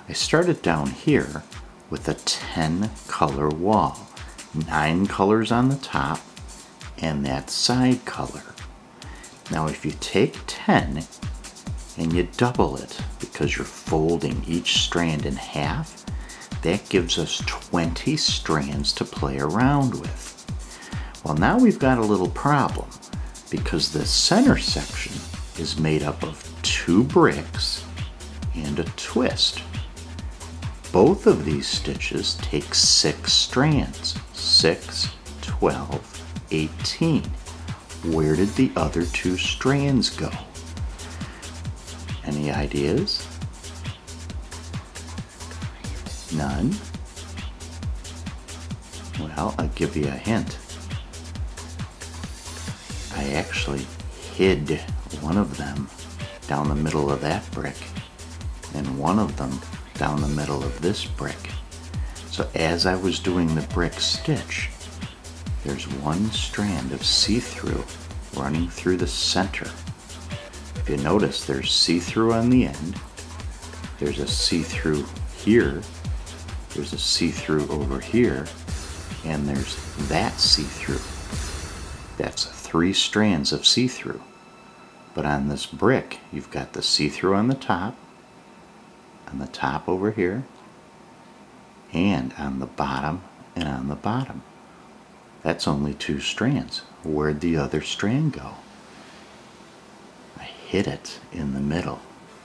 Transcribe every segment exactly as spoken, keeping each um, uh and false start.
I started down here with a ten color wall. Nine colors on the top and that side color. Now if you take ten and you double it, because you're folding each strand in half, that gives us twenty strands to play around with. Well, now we've got a little problem, because the center section is made up of two bricks and a twist. Both of these stitches take six strands, six, twelve, eighteen. Where did the other two strands go? Any ideas? None? Well, I'll give you a hint. I actually hid one of them down the middle of that brick and one of them down the middle of this brick. So as I was doing the brick stitch, there's one strand of see-through running through the center. If you notice, there's see-through on the end, there's a see-through here, there's a see-through over here, and there's that see-through. That's three strands of see-through. But on this brick, you've got the see-through on the top, on the top over here, and on the bottom and on the bottom. That's only two strands. Where'd the other strand go? I hid it in the middle.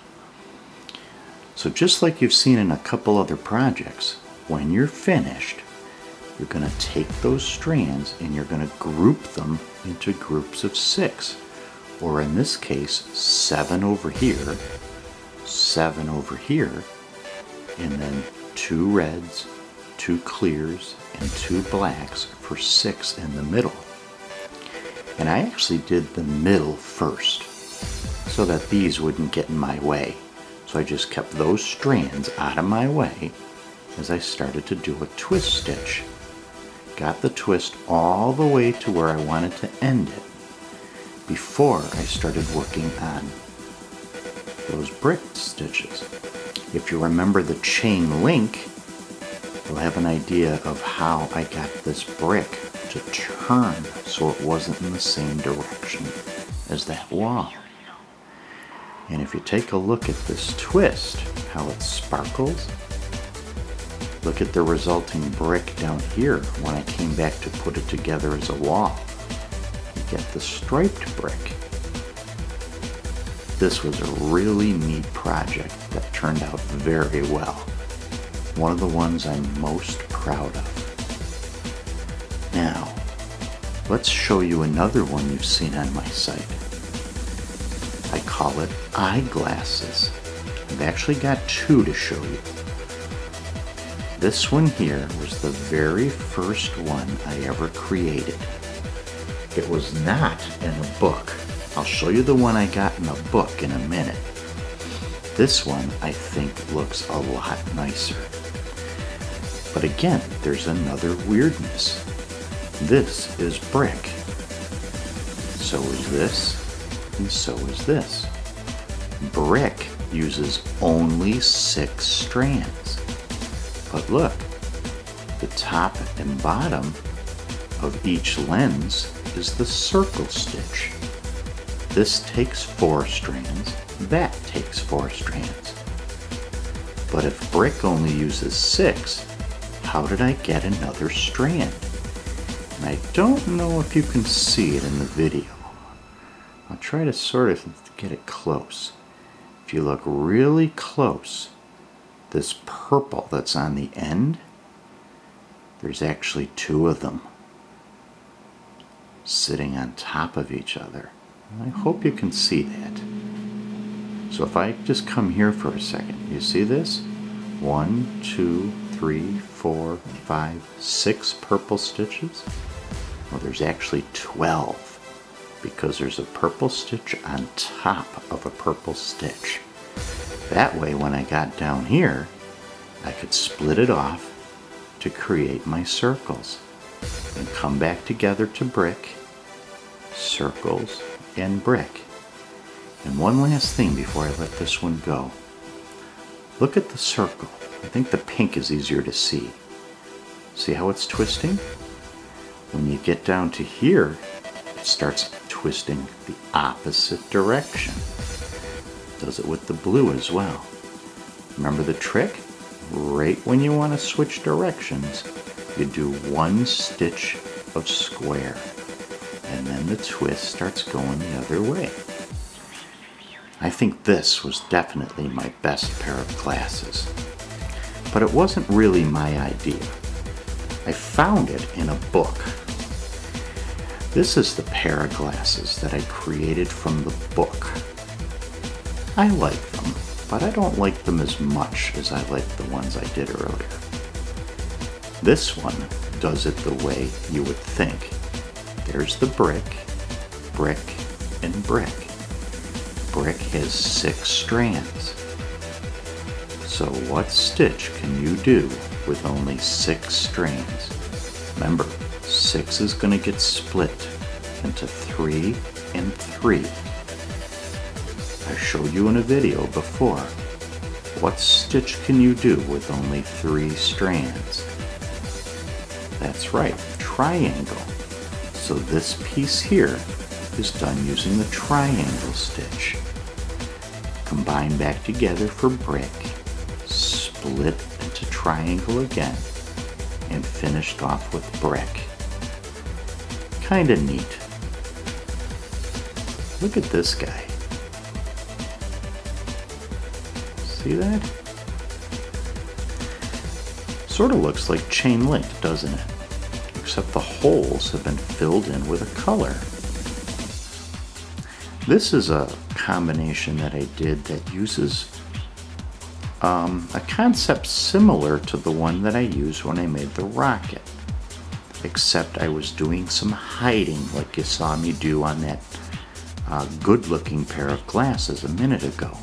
So just like you've seen in a couple other projects, when you're finished, you're going to take those strands and you're going to group them into groups of six. Or in this case, seven over here, seven over here, and then two reds, two clears, and two blacks for six in the middle. And I actually did the middle first so that these wouldn't get in my way. So I just kept those strands out of my way as I started to do a twist stitch. Got the twist all the way to where I wanted to end it before I started working on those brick stitches. If you remember the chain link, you'll have an idea of how I got this brick to turn so it wasn't in the same direction as that wall. And if you take a look at this twist, how it sparkles, look at the resulting brick down here when I came back to put it together as a wall. You get the striped brick. This was a really neat project that turned out very well. One of the ones I'm most proud of. Now, let's show you another one you've seen on my site. I call it eyeglasses. I've actually got two to show you. This one here was the very first one I ever created. It was not in a book. I'll show you the one I got in a book in a minute. This one I think looks a lot nicer. But again, there's another weirdness. This is brick. So is this, and so is this. Brick uses only six strands. But look, the top and bottom of each lens is the circle stitch. This takes four strands, that takes four strands. But if brick only uses six, how did I get another strand? And I don't know if you can see it in the video. I'll try to sort of get it close. If you look really close, this purple that's on the end, there's actually two of them sitting on top of each other. I hope you can see that. So if I just come here for a second, you see this? One, two, three, four, five, six purple stitches. Well, there's actually twelve because there's a purple stitch on top of a purple stitch. That way, when I got down here, I could split it off to create my circles and come back together to brick, circles, and brick. And one last thing before I let this one go. Look at the circle. I think the pink is easier to see. See how it's twisting? When you get down to here, it starts twisting the opposite direction. Does it with the blue as well. Remember the trick? Right when you want to switch directions, you do one stitch of square, and then the twist starts going the other way. I think this was definitely my best pair of glasses. But it wasn't really my idea. I found it in a book. This is the pair of glasses that I created from the book. I like them, but I don't like them as much as I like the ones I did earlier. This one does it the way you would think. There's the brick, brick, and brick. Brick has six strands. So what stitch can you do with only six strands? Remember, six is going to get split into three and three. I showed you in a video before. What stitch can you do with only three strands? That's right, triangle. So this piece here is done using the triangle stitch. Combine back together for brick, split into triangle again, and finished off with brick. Kinda neat. Look at this guy. See that? Sort of looks like chain link, doesn't it? Except the holes have been filled in with a color. This is a combination that I did that uses um, a concept similar to the one that I used when I made the rocket. Except I was doing some hiding like you saw me do on that uh, good-looking pair of glasses a minute ago.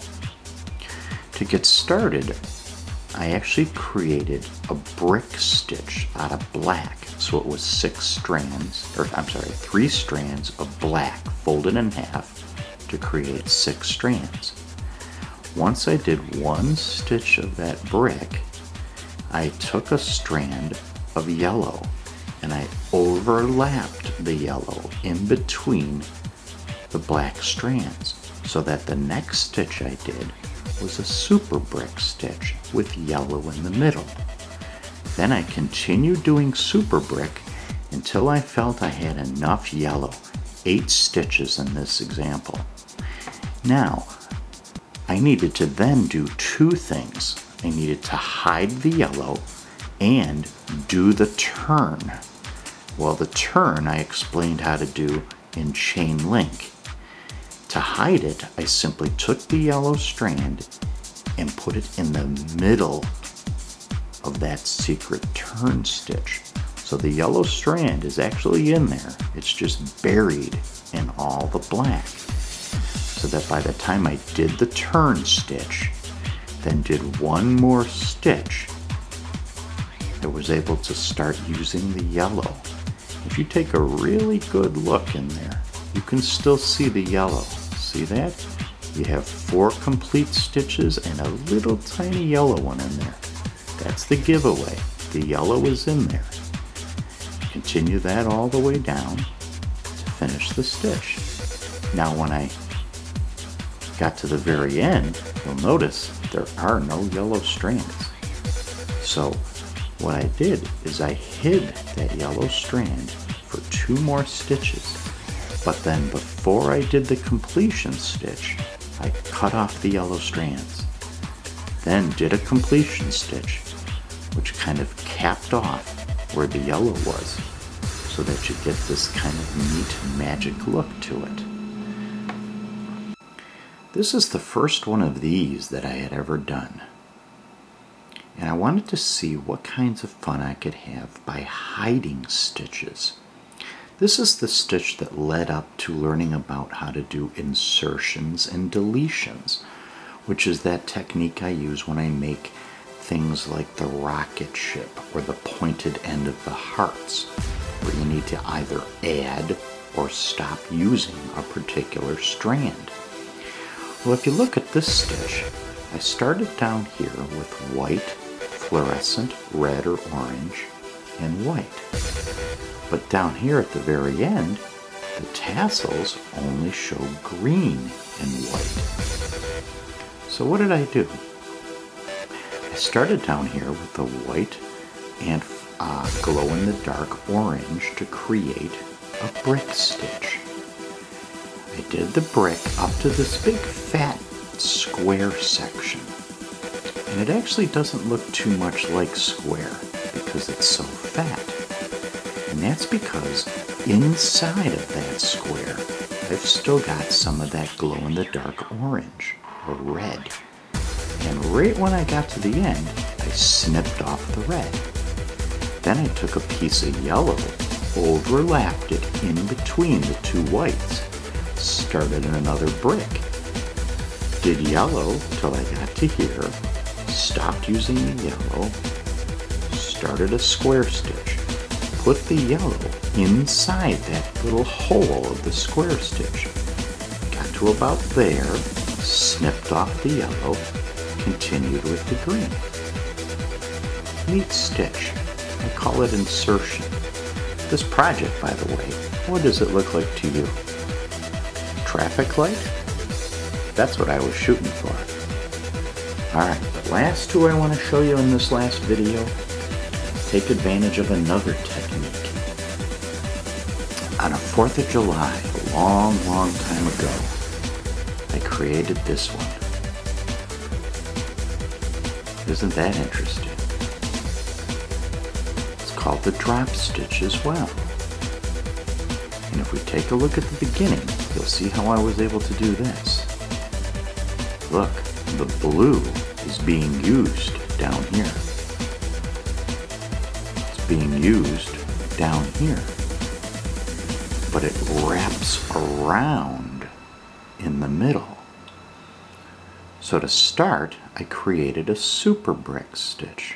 To get started, I actually created a brick stitch out of black. So it was six strands, or I'm sorry, three strands of black folded in half to create six strands. Once I did one stitch of that brick, I took a strand of yellow and I overlapped the yellow in between the black strands so that the next stitch I did was a super brick stitch with yellow in the middle. Then I continued doing super brick until I felt I had enough yellow, eight stitches in this example. Now, I needed to then do two things. I needed to hide the yellow and do the turn. Well, the turn I explained how to do in chain link. To hide it, I simply took the yellow strand and put it in the middle of that secret turn stitch. So the yellow strand is actually in there. It's just buried in all the black. So that by the time I did the turn stitch, then did one more stitch, I was able to start using the yellow. If you take a really good look in there, you can still see the yellow. See that? You have four complete stitches and a little tiny yellow one in there. That's the giveaway. The yellow is in there. Continue that all the way down to finish the stitch. Now when I got to the very end, you'll notice there are no yellow strands. So what I did is I hid that yellow strand for two more stitches. But then before I did the completion stitch, I cut off the yellow strands. Then did a completion stitch, which kind of capped off where the yellow was, so that you get this kind of neat magic look to it. This is the first one of these that I had ever done. And I wanted to see what kinds of fun I could have by hiding stitches. This is the stitch that led up to learning about how to do insertions and deletions, which is that technique I use when I make things like the rocket ship or the pointed end of the hearts, where you need to either add or stop using a particular strand. Well, if you look at this stitch, I started down here with white, fluorescent red or orange, and white. But down here at the very end, the tassels only show green and white. So what did I do? I started down here with the white and uh, glow-in-the-dark orange to create a brick stitch. I did the brick up to this big fat square section. And it actually doesn't look too much like square because it's so fat. And that's because inside of that square, I've still got some of that glow-in-the-dark orange or red. And right when I got to the end, I snipped off the red. Then I took a piece of yellow, overlapped it in between the two whites, started another brick, did yellow till I got to here, stopped using the yellow, started a square stitch, put the yellow inside that little hole of the square stitch, got to about there, snipped off the yellow, continued with the green. Neat stitch. I call it insertion. This project, by the way, what does it look like to you? Traffic light? That's what I was shooting for. Alright, the last two I want to show you in this last video take advantage of another technique. On a fourth of July, a long, long time ago, I created this one. Isn't that interesting? It's called the drop stitch as well. And if we take a look at the beginning, you'll see how I was able to do this. Look, the blue is being used down here. It's being used down here. But it wraps around in the middle. So to start, I created a super brick stitch.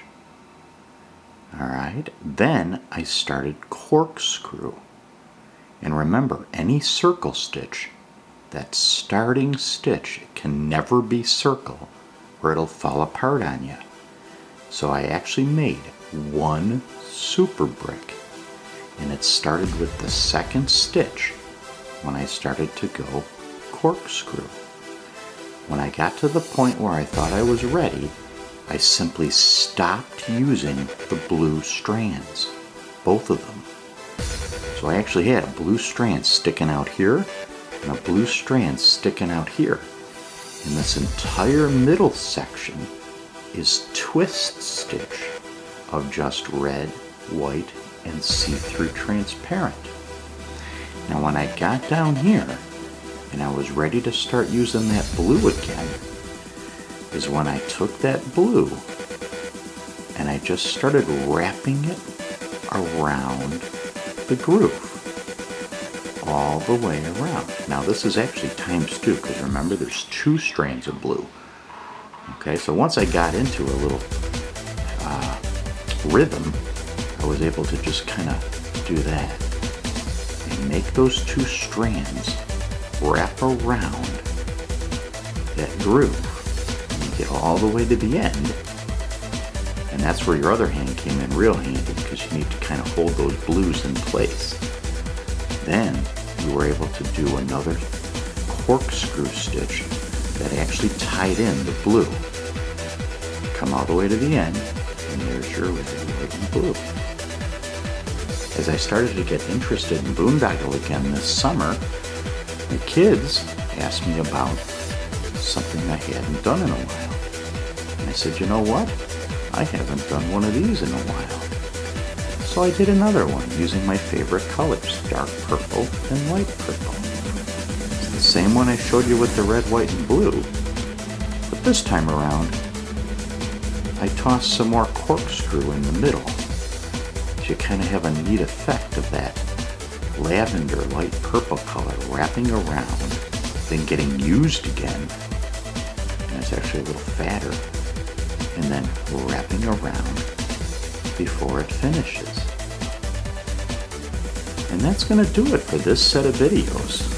Alright, then I started corkscrew. And remember, any circle stitch, that starting stitch can never be circle or it'll fall apart on you. So I actually made one super brick, and it started with the second stitch when I started to go corkscrew. When I got to the point where I thought I was ready, I simply stopped using the blue strands, both of them. So I actually had a blue strand sticking out here and a blue strand sticking out here. And this entire middle section is twist stitch of just red, white, and see-through transparent. Now when I got down here and I was ready to start using that blue again, is when I took that blue and I just started wrapping it around the groove all the way around. Now this is actually times two, because remember there's two strands of blue. Okay, so once I got into a little uh, rhythm, I was able to just kind of do that and make those two strands wrap around that groove. And you get all the way to the end, and that's where your other hand came in real handy, because you need to kind of hold those blues in place. Then you were able to do another corkscrew stitch that actually tied in the blue. Come all the way to the end, and there's your red, white, and blue. As I started to get interested in boondoggle again this summer, the kids asked me about something I hadn't done in a while. And I said, you know what? I haven't done one of these in a while. So I did another one using my favorite colors, dark purple and light purple. It's the same one I showed you with the red, white, and blue, but this time around, I tossed some more corkscrew in the middle. So you kind of have a neat effect of that lavender light purple color wrapping around, then getting used again, and it's actually a little fatter, and then wrapping around before it finishes. And that's going to do it for this set of videos.